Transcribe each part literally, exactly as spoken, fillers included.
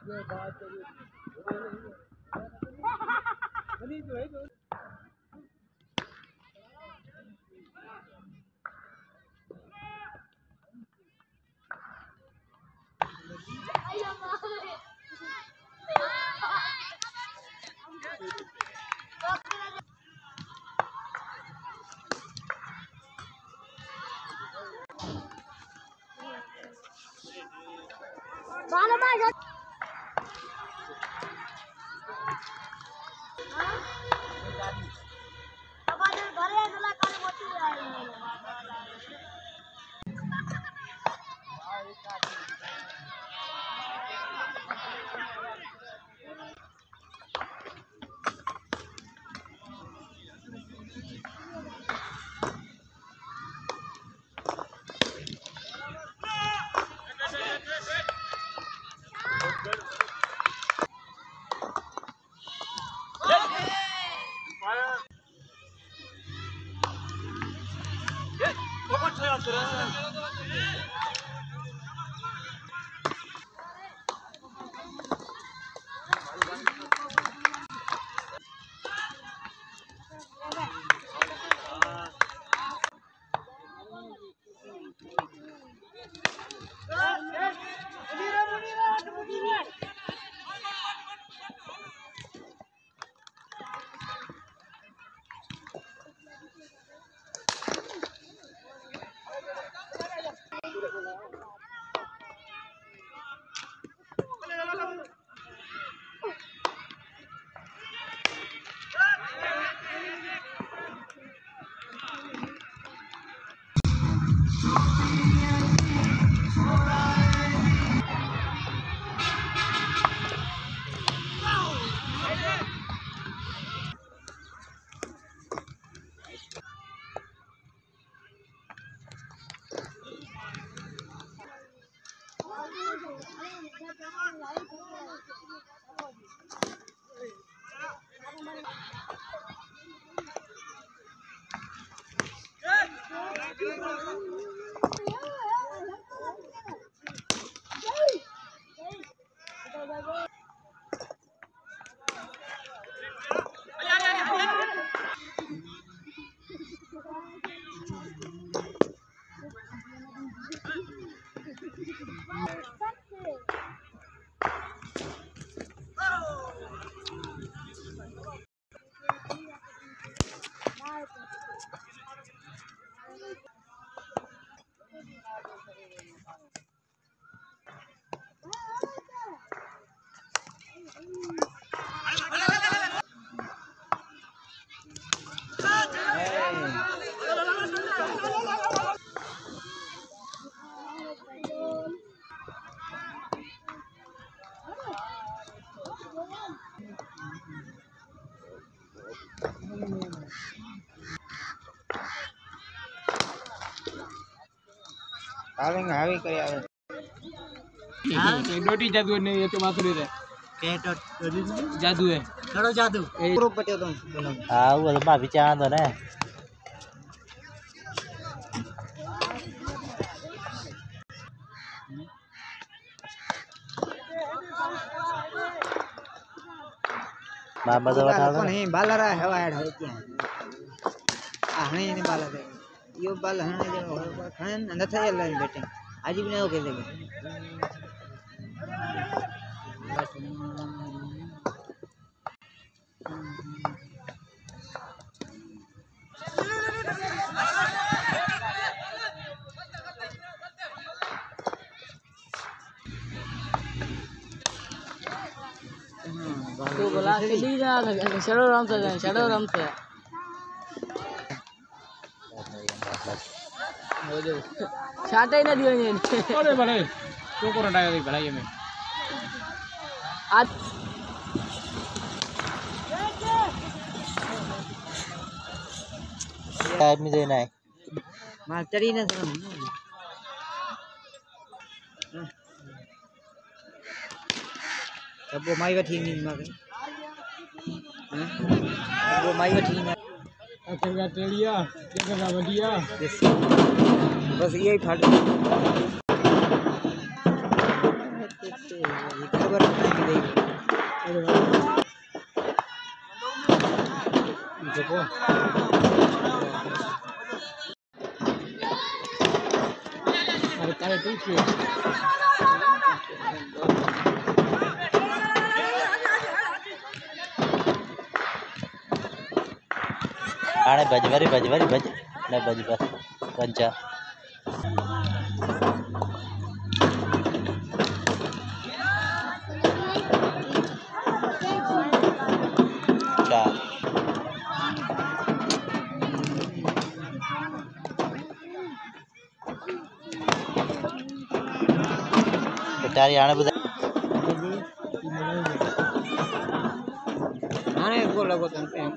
आवेंगे हावी करे आवे हां ये डोटी जादू ने ये तो माथुरी रे के डोटी जादू है करो जादू पूरो पट्यो तुम हां वो तो भाभी चाह दो ना बाबा तो बैठा है नहीं बाल रहा है वाड है क्या आहने ने बाल है यो बाल हने जो खन न थे लाइन बैठे आज भी नहीं के लगे तो बोला खेली जा शैडो राम से शैडो राम से हो जो छाटे ना दियो ने अरे भले तो को रटाया दे भलाई में आज टाइम में देना है मार चढ़ी ना सर अब वो माई बैठी नहीं मार हां वो माई बैठी नहीं अकेला टेड़िया अकेला बढ़िया बस यही फाट खबर देखो अरे तारे ठीक है आने बज बरी बज बरी बज न बज बस कंचा चार बेचारी आने बुदा आने को लगो तन पे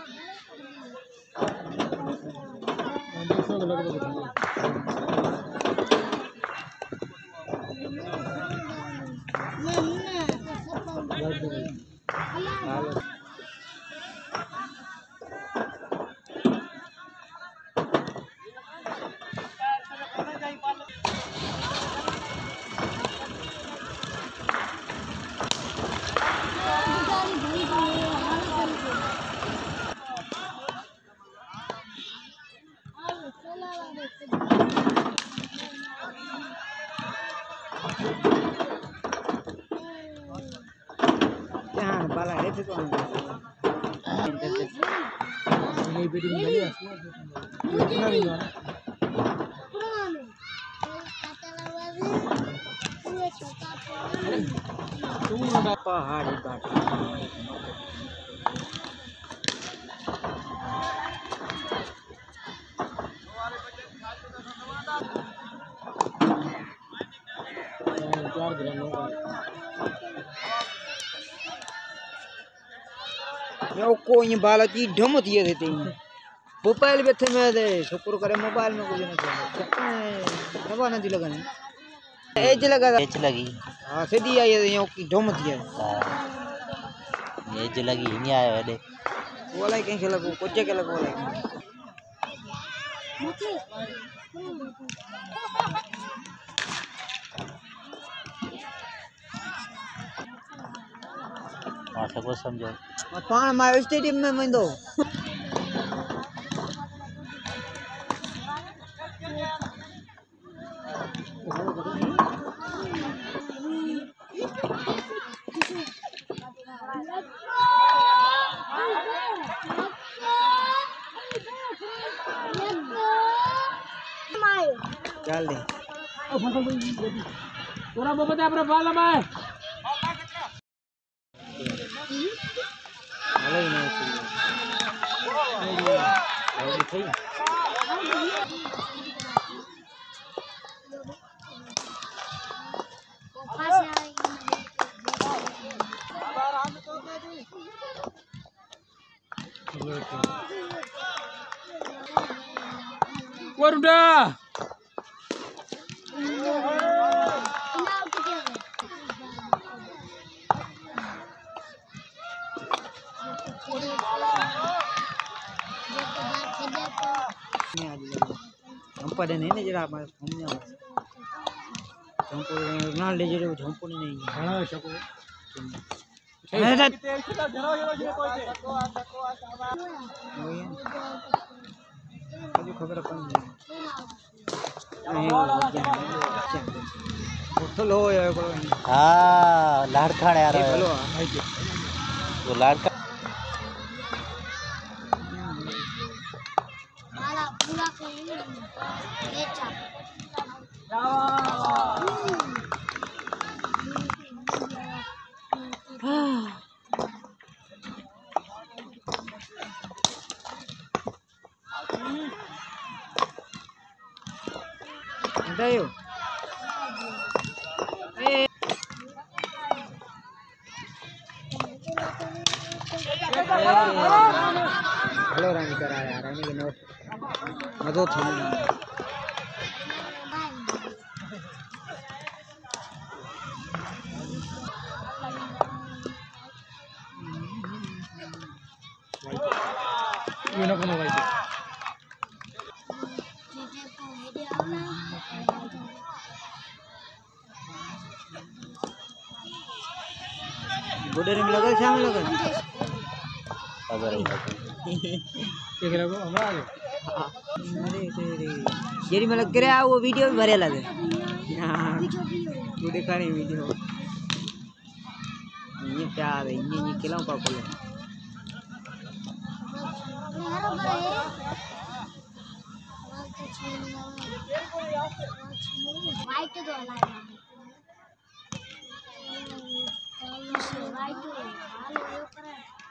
यहाँ बाला है तो कौन नहीं बेटी नहीं है इतना नहीं है पहाड़ी बात चार ग्राम यो कोई बाला की ढमत ये देते हैं मोबाइल पे थे मैं दे शुक्र करे मोबाइल में कुछ नहीं चल दबा ना दिल लगाने एज लगा एज लगी हां सीधी आई है यो की ढमत है एज लगी नहीं आया वेडे बोला कहीं खेला को कुछ के लगा बोला वहाँ से कुछ समझो पान मार स्टेडियम में मैं दो चल दे पूरा बाबा दे अपना बाल में हेलो ही नहीं चाहिए वरुडा झंपड़ नहीं ना जरा हमारे घूमने झंपड़ ना ले जरे झंपड़ नहीं हां शको अभी खबर अपन नहीं तो लो यार हाँ लाड़का यार हेलो वो लाड़का माला पूरा कोई बेचा दायो ए हेलो रानी करा यार रानी के नोट मदो थी ये ना कोनो भाई बुढ़े रंग लगा शाम लगा अगर देख रहे हो हमरा आगे अरे तेरे जेरी मतलब करे वो वीडियो भी भरे लगे हां तू देखा नहीं वीडियो ये क्या है ये ये खिलाऊं का बोले वाइट दो वाला वाइट हाल ऊपर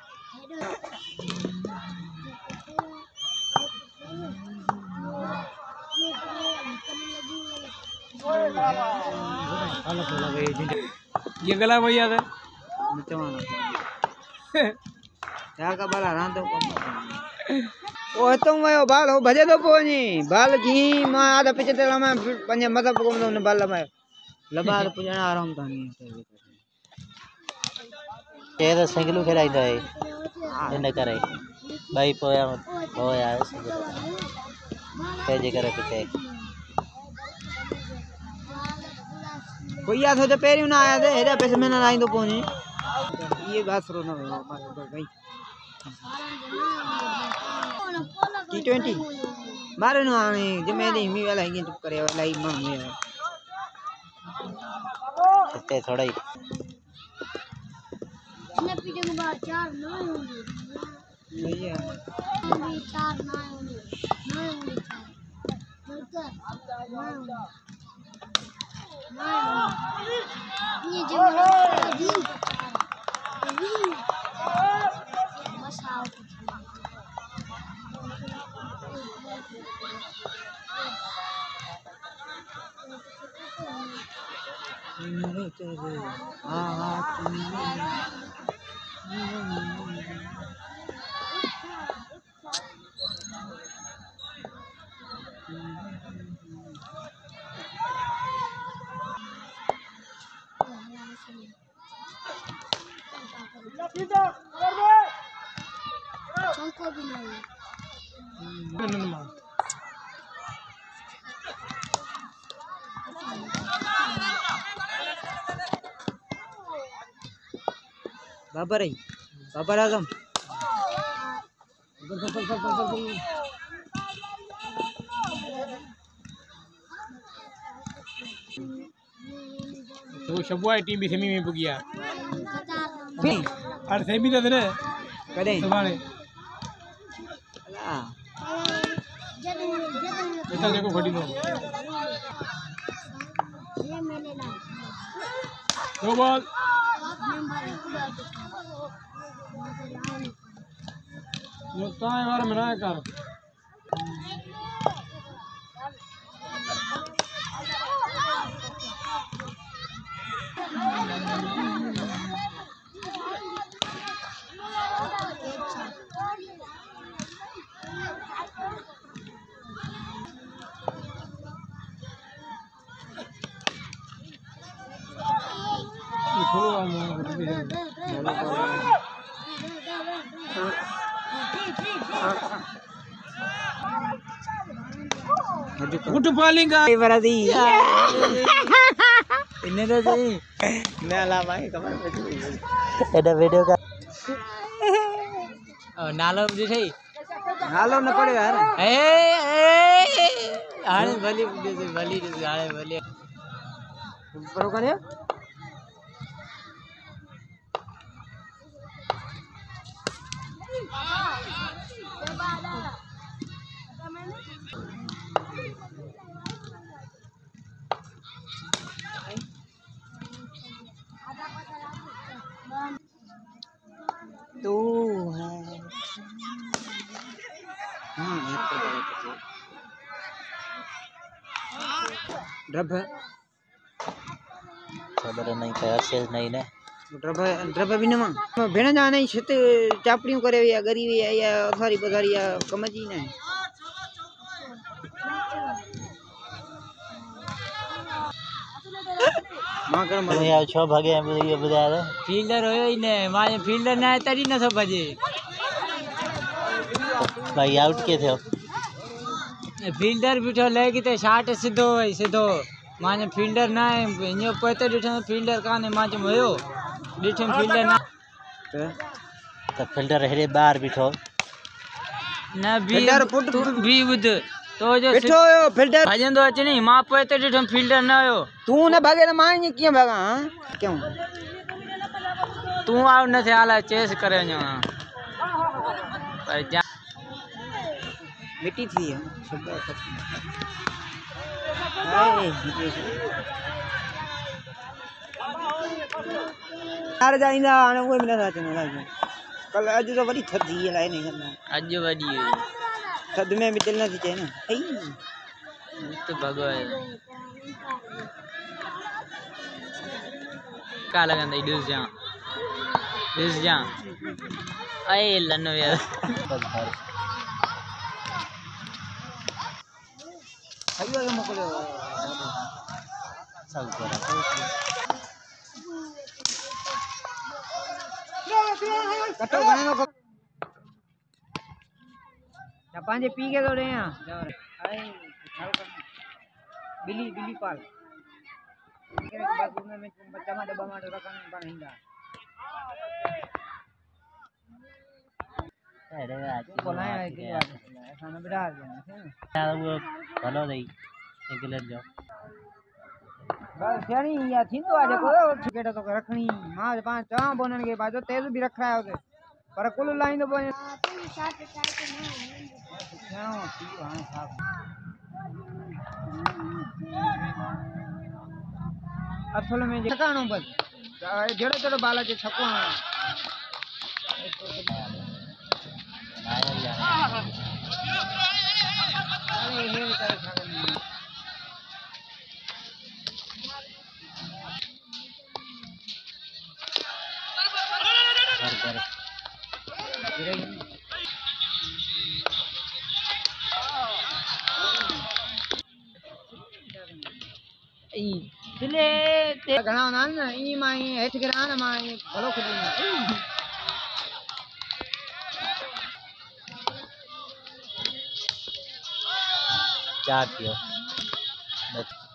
ये गला भैया था क्या का बाला रांध दो ओ तो मैं बाल हो भजे दो पोनी बाल जी मैं आधा पीछे तेरा मैं पंजे मतलब को ने बाल मैं लबार पुजना आराम था नहीं ये तो सिंगलू खेलाइंदा है इन करे भाई पोया पोया के जे करे पीछे कोई आ तो पेरी ना आया थे हेरा पैसे में ना आई तो पोनी ये बात सुनो ना भाई टी ट्वेंटी मारे ना आने जमे दे मी वाला है चुप करे वाला ही मां में ते थोड़ा ही ने पीटे में बार चार ना होंगे भैया चार ना होंगे ना होंगे चार ना ये जो दिन बस आओ मेरे तेरे हाथ में चौको भी नहीं बाबर है बाबर आजम तो शबुआ टीम भी सेमी में पुगिया भी और सेमी तो ने कदे तुम्हारे अला बेटा देखो खड़ी दो ये मैंने ना दो बॉल जो ताए बार में ना कर उठ पालेगा बरादी इन्हें तो सही मैं ला भाई कमर पे एडा वीडियो का नालो जे छै हालो न पड़ेगा यार ए आने भली भली आने भली करो करे तो है हाँ ड्रब खबर नहीं तैयार से नहीं ने ड्रब ड्रब भी न भेण जाने छत चापड़ियों करे या गरीब या या सारी बजारी या कमजी ने मां कर तुम यार छो भागे हैं ये बता दे फील्डर होयो ही ने माने फील्डर ना तरी न सब बजे भाई आउट के थे फील्डर बिठो लेगी तो शॉट सीधो है सीधो माने फील्डर ना है इयो पते डिठन फील्डर काने माज मयो डिठन फील्डर ना तो फील्डर हेरे बाहर बिठो न बी फिल्डर पुट तू बी ॿुध तो जो ॾिठो हुयो फिल्डर भॼंदो अचे नी मां पोइ त ॾिठुमि फील्डर न हुयो तूं न भागे त मां ईअं कीअं भाॻां हा? क्यों तूं आउट न थिया हाल चेस करे वञो हा पर जा मिटी थी है हाय यार जाईंदा हाणे उहे बि नथा अचनि अलाए कल अॼु त वरी थधि थी अलाए न कंदा अॼु वॾी हुई थधि में बि दिलि नथी चए न अई तो भॻवान का लॻंदई ॾिस जा ॾिस जा अए लनो यार सही हो मोकिलियो सब करा कटो घणे नो या पंहिंजे पी के थो ॾियां बिली बिली पाल बस उनमें चमा दॿा मां रखनि पाण ईंदा अरे बोलाया है कि ऐसा न बिठा देना यार वो भलो नहीं इंग्लैंड जो बस थियणी या थींदो आहे जेको टिकट तो रखणी मां पाण चवां पोइ उन्हनि खे भाई तेज़ बि रखायो हुते पर कुल लाहींदो पोइ थियणो थी वियो हाणे छा असल में छकाणो बसि जहिड़ो तहिड़ो बाल खे छको हणणो अरे हे वीचारे छा कंदा कर सिले ते घणा हूंदा आहिनि न ईअं मां ईअं हेठि किरां न मां ईअं भलो खुली चार थियो